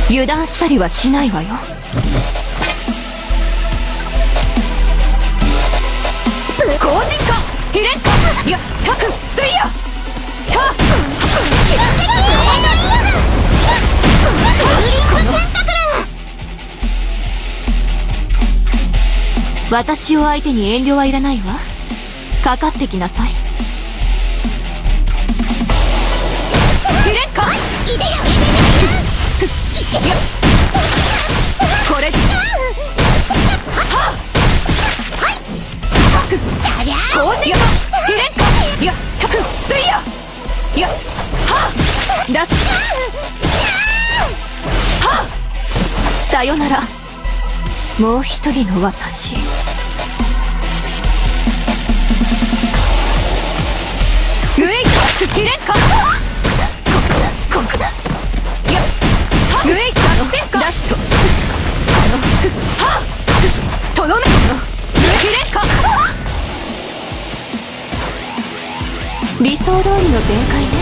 油断したりはしないわよ。工事かヒレッカいやタクスイヤタ私を相手に遠慮はいらないわ。かかってきなさい。ヒレッカこれ工事よヒレッカいやタクスイヤいやはラスはさよならもう一人の私。ウェイカヒレッカスコクだいやウェイカラストはとどめヒレッカ理想通りの展開ね。